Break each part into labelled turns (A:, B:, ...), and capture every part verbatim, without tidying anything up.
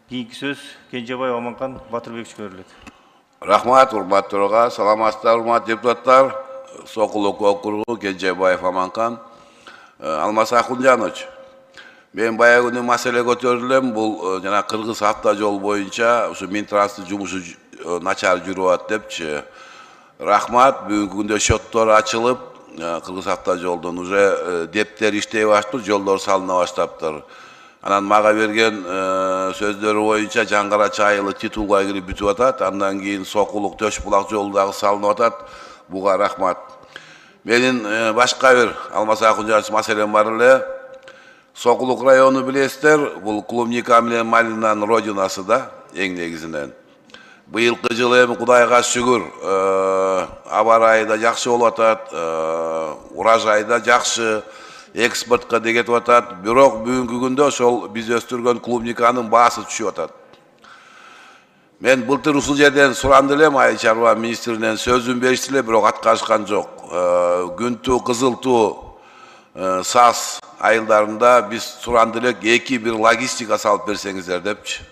A: Кийинки сөз Кенжебаев Аманкан Батырбековичке берилет.
B: Рахмат, урматтарга, саламатсыздар, урматтуу депутаттар. Сокулук округу Кенжебаев Аманкан. Алмаз Акунжанович. Мен баягы күнү маселе көтөрүлөм. Бул жана Кыргыз авто жол боюнча ушу Минтранстын жумушу начар жүрүп атат депчи. Рахмат, бүгүнкү күндө счеттор ачылып, Кыргыз авто жолдон уже дептер иштей баштыр, жолдор салына баштаптыр. Анан мага берген сөздөрү боюнча Жаңгара чайылы титулга кирип бүтүп атат, андан кийин Сокулук Төш булак жолу дагы салынып атат. Буга рахмат. Менин башка бир Алмаз Акунжанович маселем бар эле. Сокулук району билесиздер, бул клубника менен малинанын родинасы да, эң негизинен. Быйылкы жылы эми Кудайга шүгүр, аба ырайы да жакшы болуп атат, урожай да жакшы, экспортко да кетип атат. Бирок бүгүнкү күндө ошол биз өстүргөн клубниканын баасы түшүп атат. Мен былтыр ушул жерден суранды элем, айыл чарба министринен сөзүн беришти эле, бирок аткарышкан жок. Күнтүү, Кызылтуу, Сас айылдарында биз суранды элек, эки бир логистика салып берсеңиздер депчи.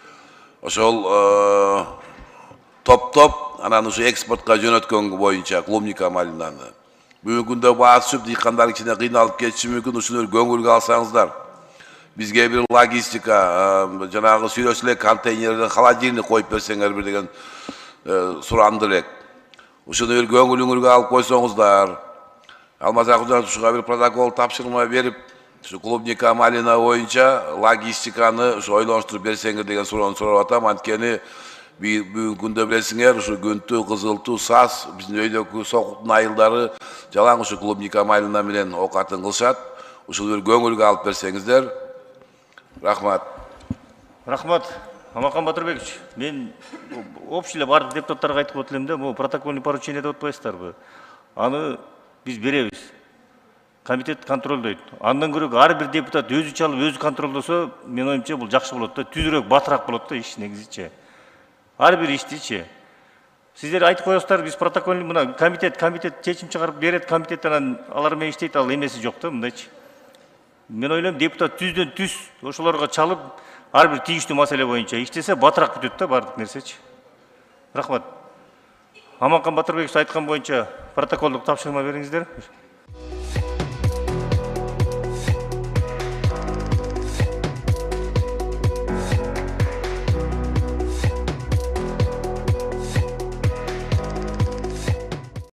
B: Ошол топ-топ, анан ушу экспортко жөнөткөн боюнча клубника малинаны. Бүгүнкү күндө баасы түшүп, дыйкандар ичине кыйналып кетиши мүмкүн, ушуну көңүлгө алсаңыздар. Бизге бир логистика, жанагы сүйлөшүп элек контейнерден холодильник коюп берсеңер бир деген суранды элек. Ушуну бир көңүлүңүзгө алып койсоңуздар. Алмаз Акунжанович ушуга бир протокол тапшырма берип, ушу клубника малина боюнча логистиканы ушу ойлонуштуруп берсеңер деген суроону сурап атам. Анткени бүгүнкү күндө билесиңер, ушу Күнтүү, Кызылтуу, Сас, биздин өйдөкү Сокуттун айылдары жалаң ушу клубника малина менен оокатын кылышат. Ушул бир көңүлгө алып берсеңиздер. Рахмат.
A: Рахмат. Аманкан Батырбекович, мен общий эле бардык депутаттарга айтып отур элем да, бул протокольный поручение деп атпайсыздарбы? Аны биз беребиз. Комитет контролдойт. Андан көрө ар бир депутат өзү чалып, өзү контролдосо, мен оюмча бул жакшы болот да, түзүрөөк, батыраак болот да иш негизичи. Ар бир иштичи. Сиздер айтып коесуздар, биз протокольный мына комитет, комитет чечим чыгарып берет, комитет анан алар менен иштейт, ал эмеси жок да, мындайчы. Мен ойлойм, депутат түздөн түз ошолорго чалып, ар бир тийиштүү маселе боюнча иштесе батыраак бүтөт да бардык нерсечи. Рахмат. Аманкан Батырбекович айткан боюнча протоколдук тапшырма бериңиздер.